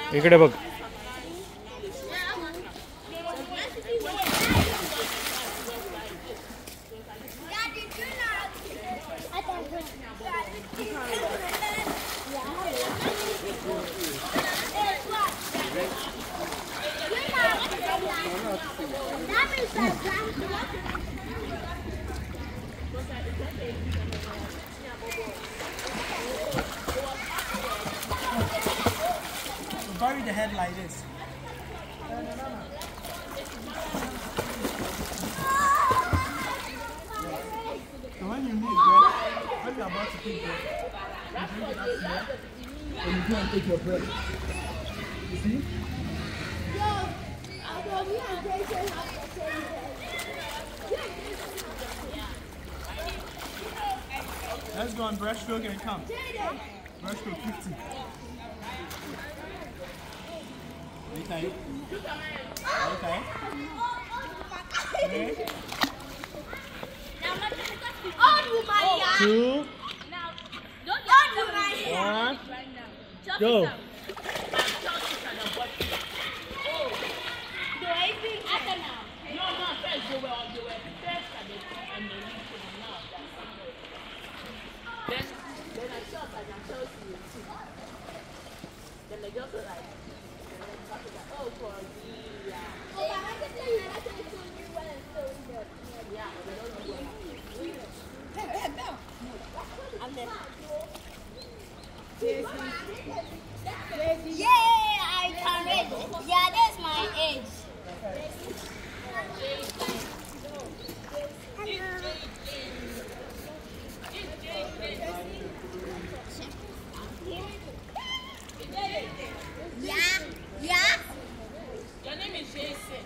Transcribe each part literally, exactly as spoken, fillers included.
इकडे बघ. Bury the head like this. So when you need bread, when you're about to take bread, you bring it up here and you go and take your bread. You see? Let's go on breaststroke and come. Breaststroke fifty. Okay. Okay. Okay. Two. One. Go. Yeah, I can read. Yeah, that's my age. Yeah, yeah. Your name is Jason.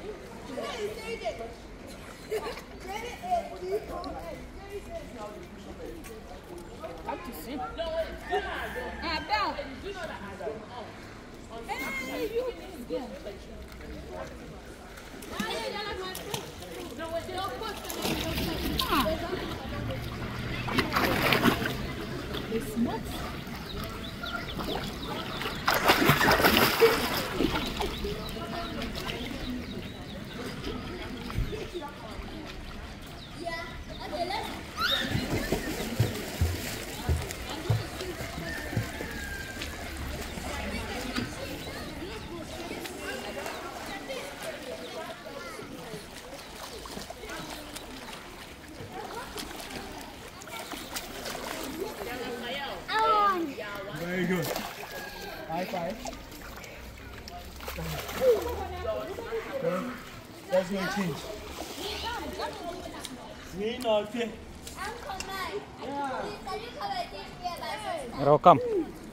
How to sing? No, wait. Ah, Bell. You know that I don't know. Hey, you. Yeah. No, wait, they don't put Ah. They smoke. Very good. High five. Okay. Let's go change. Me not fit. Raw, come.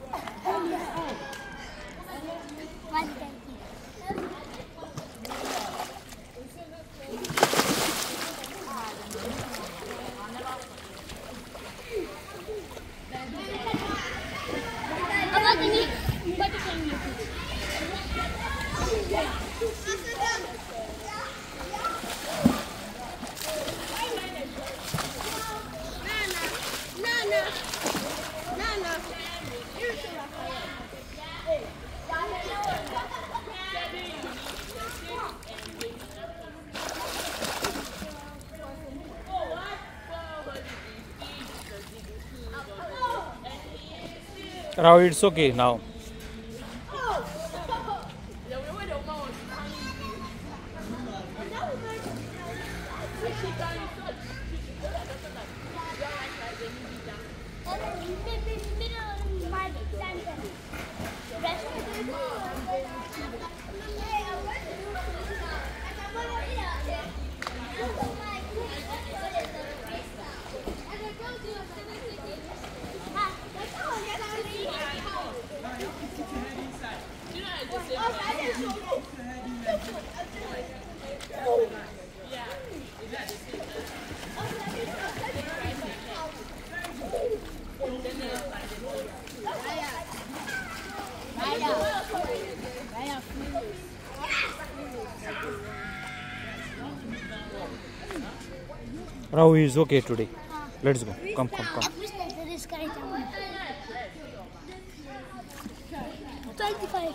Raw, it's okay now. Rahu is okay today. Let's go. Come, come, come. twenty-five.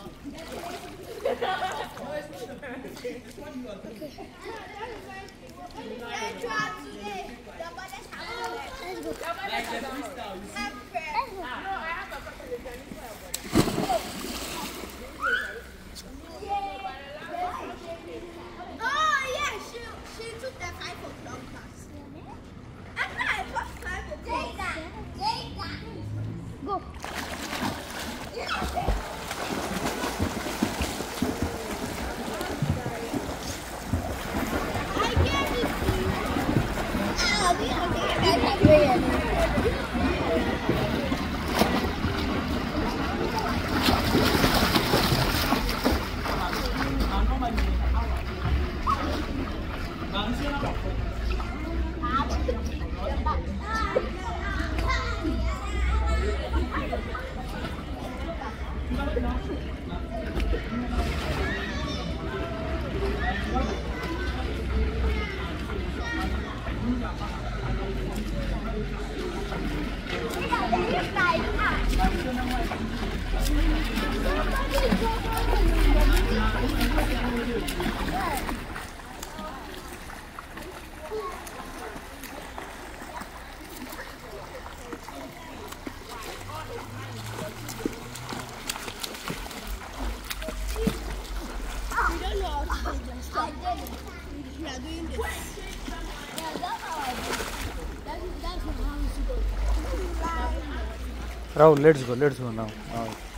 Oh yeah, she she took the five o'clock class. After I passed five o'clock. Go. I gave it to you. Ah, we are going to Rahul, let's go, let's go now. now.